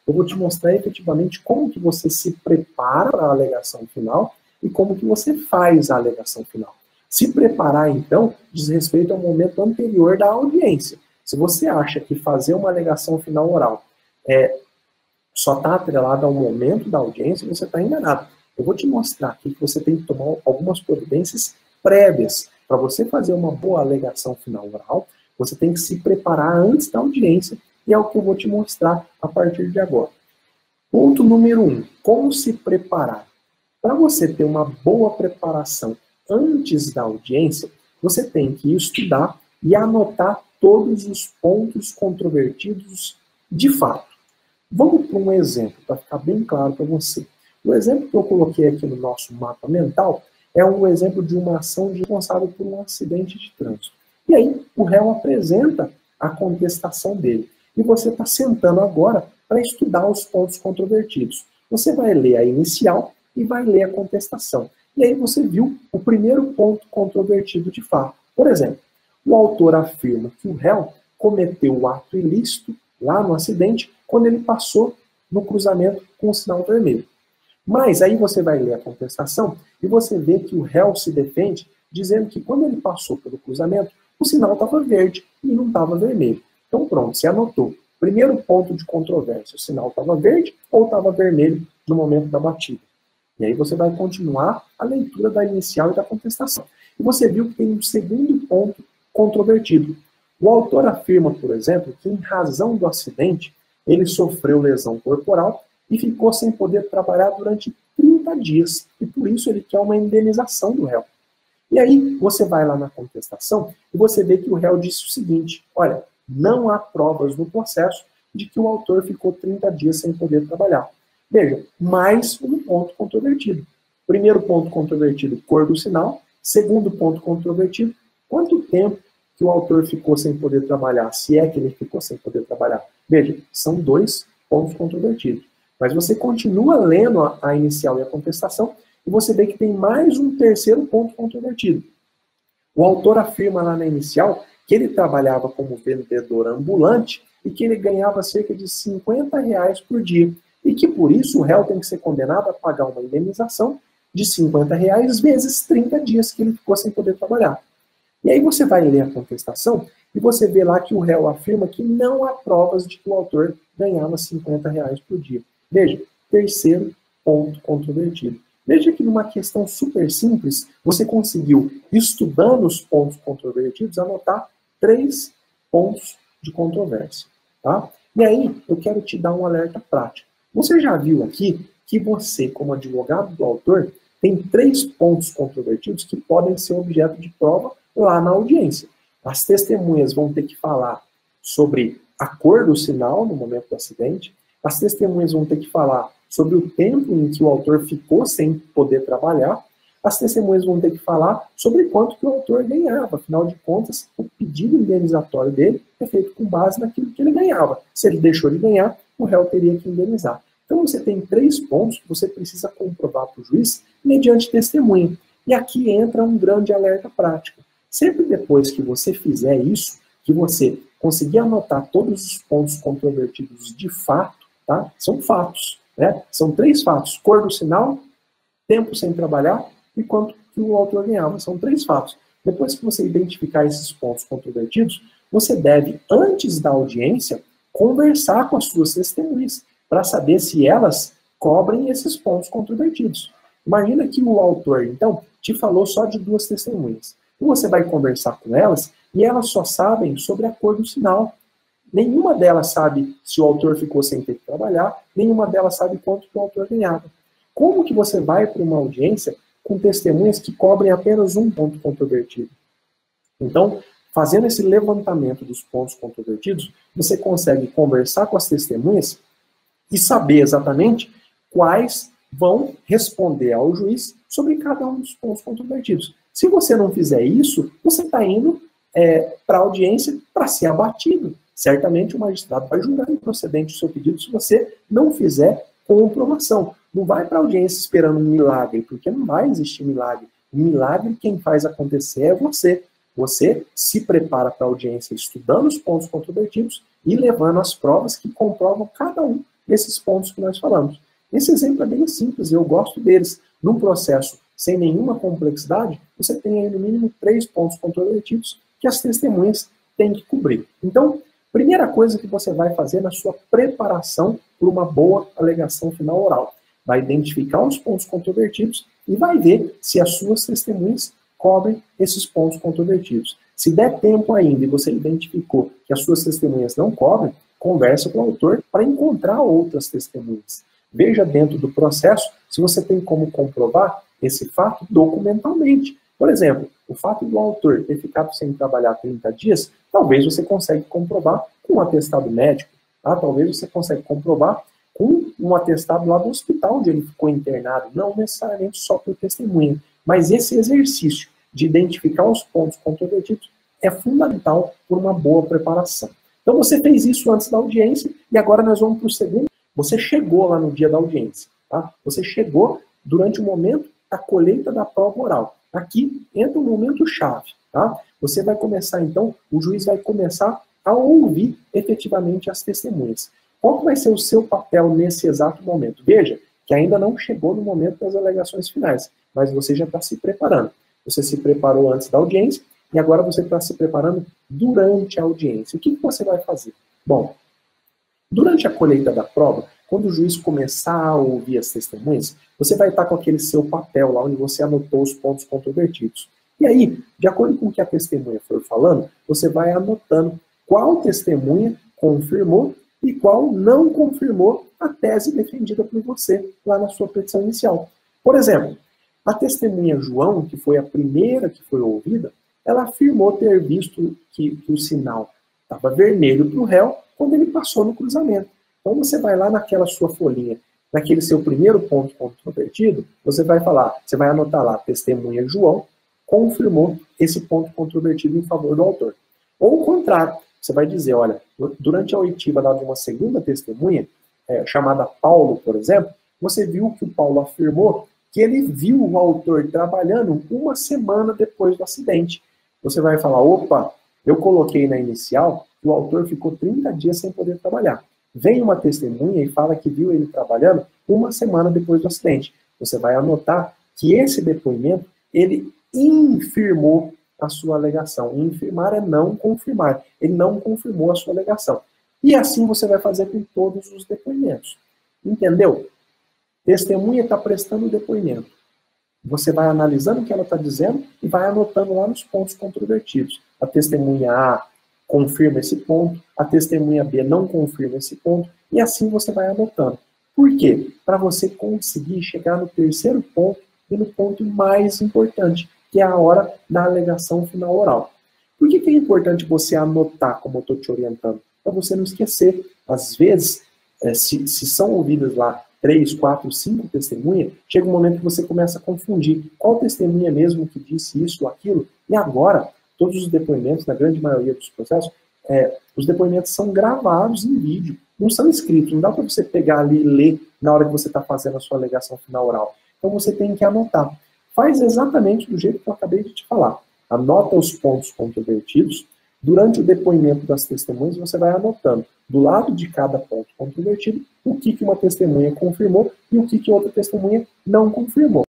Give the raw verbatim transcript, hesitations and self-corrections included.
eu vou te mostrar efetivamente como que você se prepara para a alegação final e como que você faz a alegação final. Se preparar, então, diz respeito ao momento anterior da audiência. Se você acha que fazer uma alegação final oral é, só está atrelado ao momento da audiência, você está enganado. Eu vou te mostrar aqui que você tem que tomar algumas providências prévias. Para você fazer uma boa alegação final oral, você tem que se preparar antes da audiência, e é o que eu vou te mostrar a partir de agora. Ponto número um, como se preparar? Para você ter uma boa preparação antes da audiência, você tem que estudar e anotar todos os pontos controvertidos de fato. Vamos para um exemplo, para ficar bem claro para você. O exemplo que eu coloquei aqui no nosso mapa mental é um exemplo de uma ação responsável por um acidente de trânsito. E aí, o réu apresenta a contestação dele. E você está sentando agora para estudar os pontos controvertidos. Você vai ler a inicial e vai ler a contestação. E aí você viu o primeiro ponto controvertido de fato. Por exemplo, o autor afirma que o réu cometeu o ato ilícito lá no acidente quando ele passou no cruzamento com o sinal vermelho. Mas aí você vai ler a contestação e você vê que o réu se defende dizendo que quando ele passou pelo cruzamento, o sinal estava verde e não estava vermelho. Então pronto, você anotou. Primeiro ponto de controvérsia, o sinal estava verde ou estava vermelho no momento da batida. E aí você vai continuar a leitura da inicial e da contestação. E você viu que tem um segundo ponto controvertido. O autor afirma, por exemplo, que em razão do acidente, ele sofreu lesão corporal e ficou sem poder trabalhar durante trinta dias. E por isso ele quer uma indenização do réu. E aí você vai lá na contestação e você vê que o réu disse o seguinte, olha, não há provas no processo de que o autor ficou trinta dias sem poder trabalhar. Veja, mais um ponto controvertido. Primeiro ponto controvertido, cor do sinal. Segundo ponto controvertido, quanto tempo que o autor ficou sem poder trabalhar, se é que ele ficou sem poder trabalhar. Veja, são dois pontos controvertidos. Mas você continua lendo a, a inicial e a contestação e você vê que tem mais um terceiro ponto controvertido. O autor afirma lá na inicial que ele trabalhava como vendedor ambulante e que ele ganhava cerca de cinquenta reais por dia. E que por isso o réu tem que ser condenado a pagar uma indenização de cinquenta reais vezes trinta dias que ele ficou sem poder trabalhar. E aí você vai ler a contestação e você vê lá que o réu afirma que não há provas de que o autor ganhava cinquenta reais por dia. Veja, terceiro ponto controvertido. Veja que numa questão super simples, você conseguiu, estudando os pontos controvertidos, anotar três pontos de controvérsia. Tá? E aí, eu quero te dar um alerta prático. Você já viu aqui que você, como advogado do autor, tem três pontos controvertidos que podem ser objeto de prova lá na audiência. As testemunhas vão ter que falar sobre a cor do sinal no momento do acidente, as testemunhas vão ter que falar sobre o tempo em que o autor ficou sem poder trabalhar, as testemunhas vão ter que falar sobre quanto que o autor ganhava. Afinal de contas, o pedido indenizatório dele é feito com base naquilo que ele ganhava. Se ele deixou de ganhar, o réu teria que indenizar. Então você tem três pontos que você precisa comprovar para o juiz mediante testemunha. E aqui entra um grande alerta prático. Sempre depois que você fizer isso, que você conseguir anotar todos os pontos controvertidos de fato, tá? São fatos, né? São três fatos: cor do sinal, tempo sem trabalhar e quanto que o autor ganhava. São três fatos. Depois que você identificar esses pontos controvertidos, você deve, antes da audiência, conversar com as suas testemunhas para saber se elas cobrem esses pontos controvertidos. Imagina que o autor, então, te falou só de duas testemunhas. E você vai conversar com elas e elas só sabem sobre a cor do sinal. Nenhuma delas sabe se o autor ficou sem ter que trabalhar, nenhuma delas sabe quanto que o autor ganhava. Como que você vai para uma audiência com testemunhas que cobrem apenas um ponto controvertido? Então, fazendo esse levantamento dos pontos controvertidos, você consegue conversar com as testemunhas e saber exatamente quais vão responder ao juiz sobre cada um dos pontos controvertidos. Se você não fizer isso, você está indo é, para a audiência para ser abatido. Certamente o magistrado vai julgar improcedente o seu pedido se você não fizer comprovação. Não vai para a audiência esperando um milagre, porque não vai existir milagre. O milagre, quem faz acontecer é você. Você se prepara para a audiência estudando os pontos controvertidos e levando as provas que comprovam cada um esses pontos que nós falamos. Esse exemplo é bem simples, eu gosto deles. Num processo sem nenhuma complexidade, você tem aí no mínimo três pontos controvertidos que as testemunhas têm que cobrir. Então, primeira coisa que você vai fazer na sua preparação para uma boa alegação final oral, vai identificar os pontos controvertidos e vai ver se as suas testemunhas cobrem esses pontos controvertidos. Se der tempo ainda e você identificou que as suas testemunhas não cobrem, conversa com o autor para encontrar outras testemunhas. Veja dentro do processo se você tem como comprovar esse fato documentalmente. Por exemplo, o fato do autor ter ficado sem trabalhar trinta dias, talvez você consiga comprovar com um atestado médico, tá? Talvez você consiga comprovar com um atestado lá do hospital onde ele ficou internado, não necessariamente só por testemunha. Mas esse exercício de identificar os pontos controvertidos é fundamental por uma boa preparação. Então você fez isso antes da audiência e agora nós vamos para o segundo. Você chegou lá no dia da audiência, tá? Você chegou durante o momento da colheita da prova oral. Aqui entra um momento chave, tá? Você vai começar então, o juiz vai começar a ouvir efetivamente as testemunhas. Qual que vai ser o seu papel nesse exato momento? Veja que ainda não chegou no momento das alegações finais, mas você já está se preparando. Você se preparou antes da audiência e agora você está se preparando durante a audiência. O que, que você vai fazer? Bom, durante a colheita da prova, quando o juiz começar a ouvir as testemunhas, você vai estar com aquele seu papel lá onde você anotou os pontos controvertidos. E aí, de acordo com o que a testemunha for falando, você vai anotando qual testemunha confirmou e qual não confirmou a tese defendida por você lá na sua petição inicial. Por exemplo, a testemunha João, que foi a primeira que foi ouvida, ela afirmou ter visto que, que o sinal estava vermelho para o réu quando ele passou no cruzamento. Então você vai lá naquela sua folhinha, naquele seu primeiro ponto controvertido, você vai falar, você vai anotar lá, testemunha João confirmou esse ponto controvertido em favor do autor. Ou o contrário, você vai dizer, olha, durante a oitiva lá de uma segunda testemunha, é, chamada Paulo, por exemplo, você viu que o Paulo afirmou que ele viu o autor trabalhando uma semana depois do acidente. Você vai falar, opa, eu coloquei na inicial que o autor ficou trinta dias sem poder trabalhar. Vem uma testemunha e fala que viu ele trabalhando uma semana depois do acidente. Você vai anotar que esse depoimento, ele infirmou a sua alegação. Infirmar é não confirmar. Ele não confirmou a sua alegação. E assim você vai fazer com todos os depoimentos. Entendeu? Testemunha está prestando o depoimento. Você vai analisando o que ela está dizendo e vai anotando lá nos pontos controvertidos. A testemunha A confirma esse ponto, a testemunha B não confirma esse ponto, e assim você vai anotando. Por quê? Para você conseguir chegar no terceiro ponto e no ponto mais importante, que é a hora da alegação final oral. Por que, que é importante você anotar, como eu estou te orientando? Para você não esquecer. Às vezes, se, se são ouvidas lá três, quatro, cinco testemunhas, chega um momento que você começa a confundir qual testemunha mesmo que disse isso ou aquilo, e agora, todos os depoimentos, na grande maioria dos processos, é, os depoimentos são gravados em vídeo, não são escritos, não dá para você pegar ali e ler na hora que você está fazendo a sua alegação final oral. Então você tem que anotar. Faz exatamente do jeito que eu acabei de te falar. Anota os pontos controvertidos. Durante o depoimento das testemunhas, você vai anotando, do lado de cada ponto controvertido, o que, que uma testemunha confirmou e o que, que outra testemunha não confirmou.